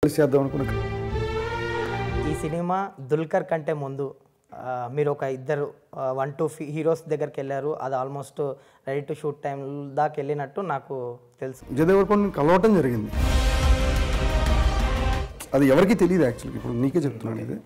చేద్దాం అనుకున్నా. ఈ సినిమా దుల్కర్ కంటే ముందు మీరు ఒక ఇద్దరు 1-2 హీరోస్ దగ్గరికి వెళ్ళారు. అది almost ready to shoot time దాకా వెళ్ళినట్టు నాకు తెలుసు. విజయ్ దేవరకొండని కలవటం జరిగింది. అది ఎవరికి తెలియదు యాక్చువల్గా. ఇప్పుడు నీకే చెప్తున్నాను ఇది.